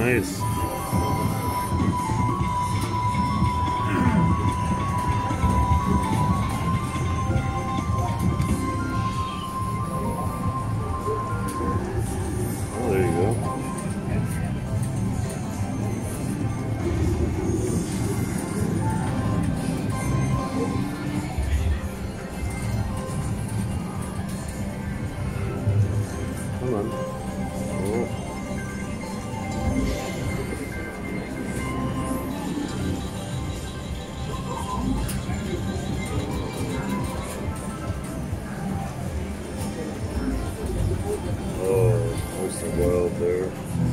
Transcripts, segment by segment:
Nice. Oh, there you go. Come on. Oh. Oh, there's some wild there.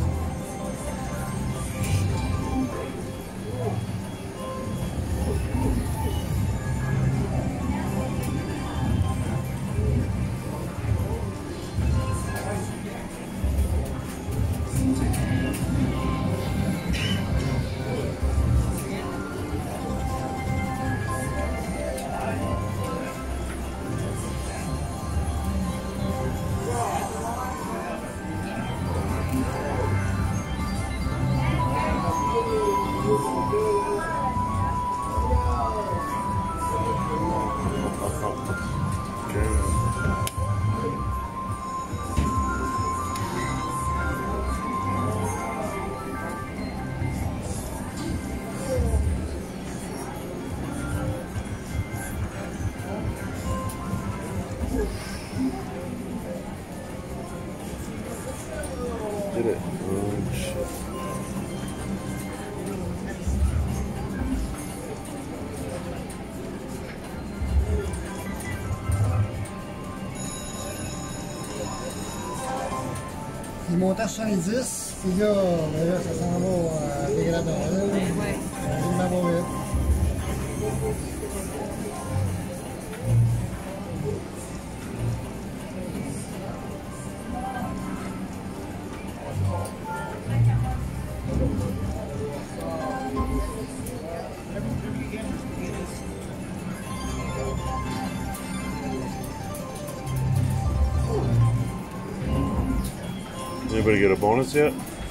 Did it? Oh, shit. Il montait à 70, puis là, ben là, ça s'en va dégradant. Il m'en va vite. Anybody get a bonus yet?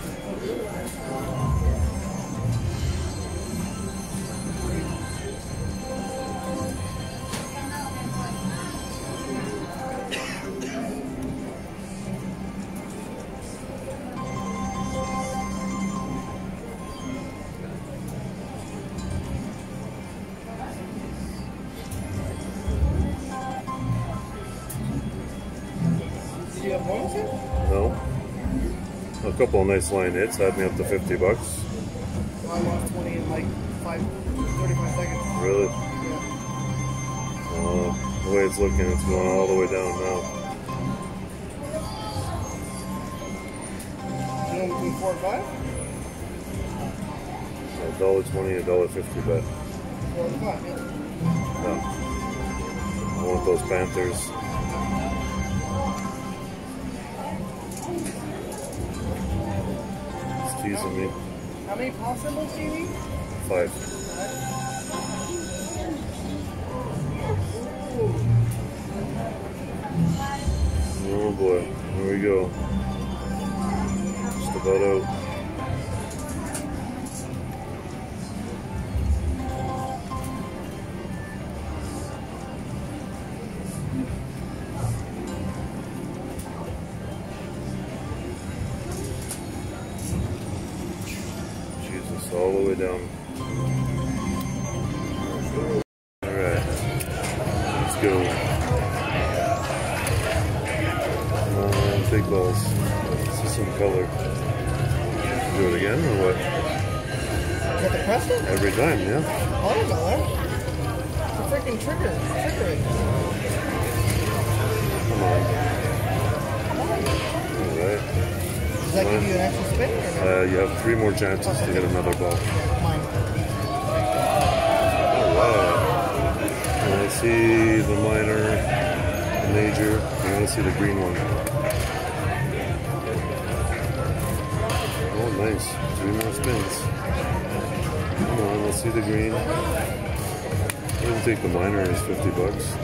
Did you have bonus yet? No. A couple of nice line hits had me up to $50. Well, I lost 20 in like 35 seconds. Really? Yeah. The way it's looking, it's going all the way down now. You know between 4 and 5? $1.20, $1.50 bet. 4 and 5, yeah. No. I want those Panthers. It's teasing me. How many paw symbols do you need? 5. Oh boy, here we go. Just about out. Jesus, all the way down. Alright, let's go. Big balls. Let's see some color. Do it again or what? Is that the Preston? Every time, yeah. Oh, I don't know that. It's a freaking trigger. Come on. Alright. Does that give you an extra spin or no? You have 3 more chances to hit another ball. Mine. Oh, wow. And I see the minor, the major. I want to see the green one. Oh, nice. 3 more spins. Come on, let's see the green. I'll take the minor as $50.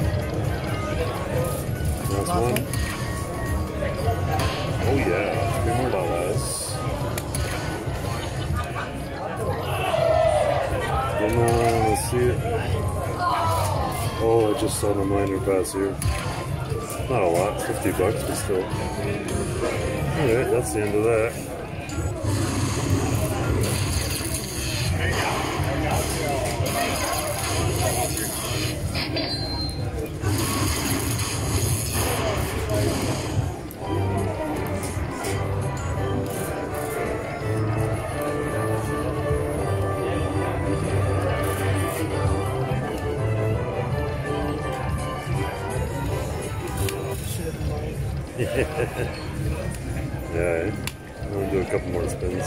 Last one. Oh yeah, $3 more. see it. Oh, I just saw the minor pass here. Not a lot, $50, but still. Alright, that's the end of that. Yeah, I'm gonna do a couple more spins.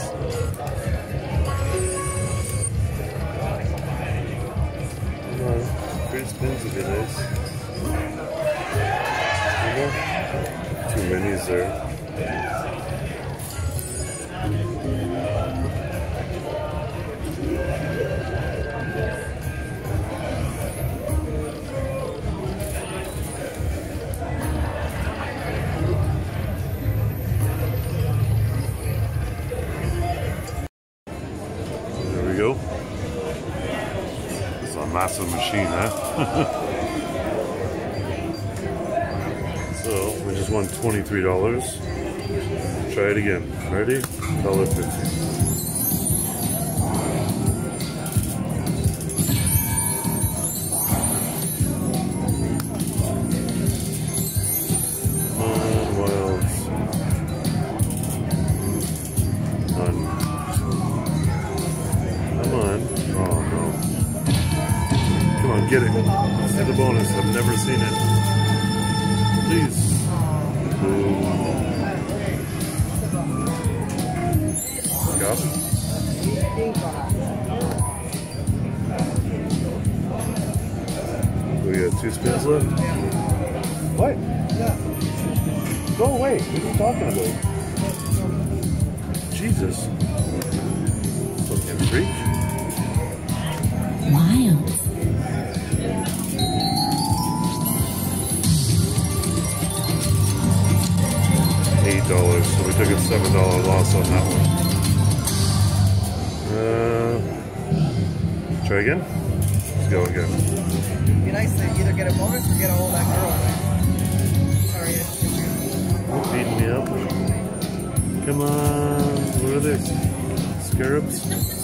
Come on, 3 spins would be nice. Too minis there. Go. It's a massive machine, huh? So we just won $23. Try it again. Ready? $1.50. Get it. Hit the bonus. I've never seen it. Please. Got it. We got 2 spins left. What? Yeah. Go away. What are you talking about? Jesus. Fucking freak. Wild. $8, so we took a $7 loss on that one. Try again? Let's go again. It'd be nice to either get a bonus or get a hold of that girl. Sorry. Beating me up. Come on. What are they? Scarabs?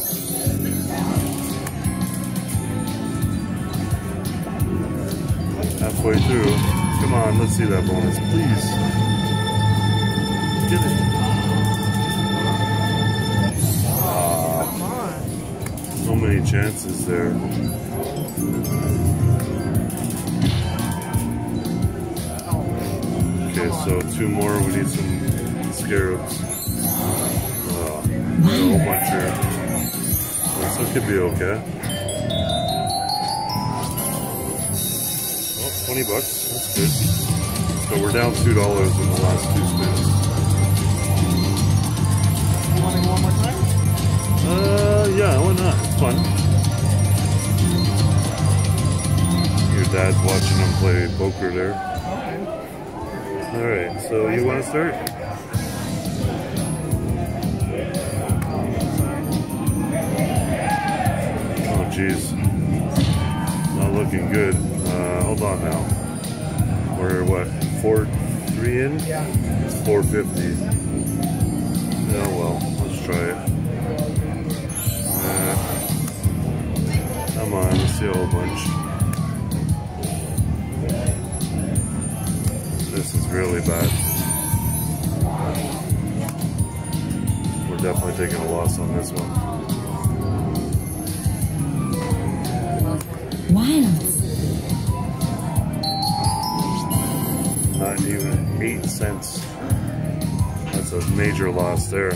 Halfway through. Come on, let's see that bonus, please. Get it. Come on. So many chances there. Okay, so 2 more. We need some scarabs. A whole bunch here. This one could be okay. Oh, $20. That's good. So we're down $2 in the last 2 spins. You want to go one more time? Yeah, why not? It's fun. Your dad's watching him play poker there. Okay. Alright, so you want to start? Oh, jeez. Not looking good. Hold on now. We're what? 4-3 in? Yeah. It's 450. Oh well, let's try it. Come on, let's see a whole bunch. This is really bad. We're definitely taking a loss on this one. Wild. Not even 8 cents. That's a major loss there.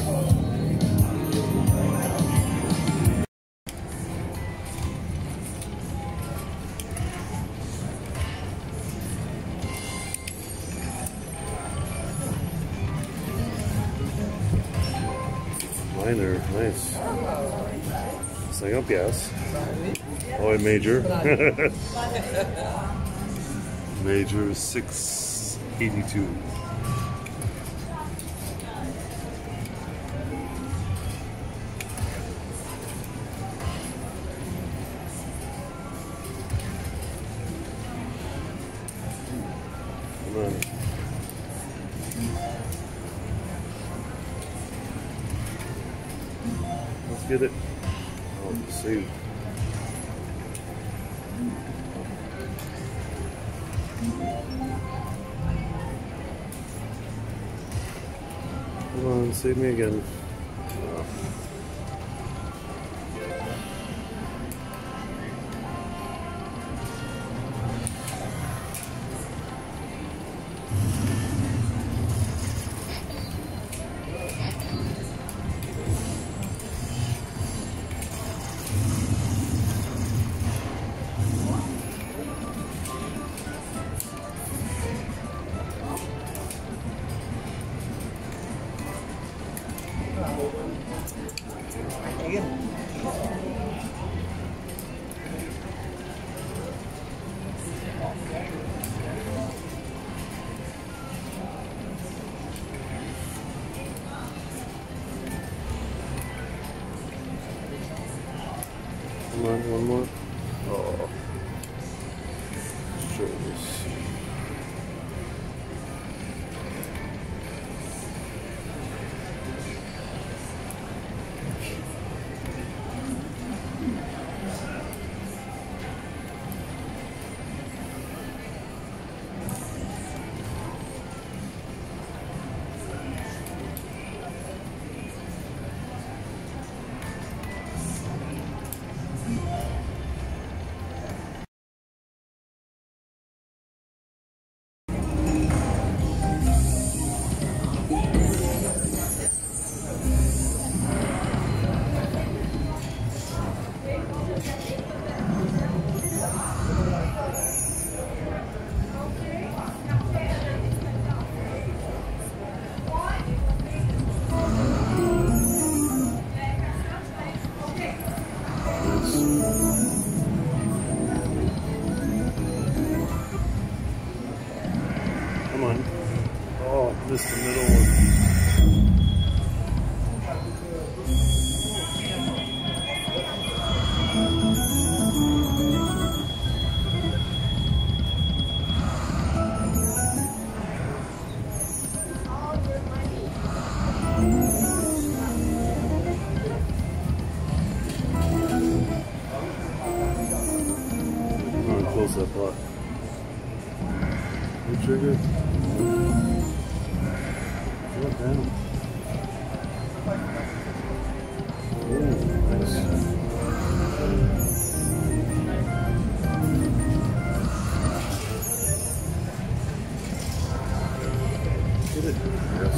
Minor, nice. Sing up, yes. Oh, a major. Major 682. Let's get it. Oh, let's see. Come on, save me again. Come on, one more. Oh, shoulders. Come on. Oh, missed the middle one. Come on, close that block. Good trigger. Pull it down. Ooh, nice. Get it. Yes.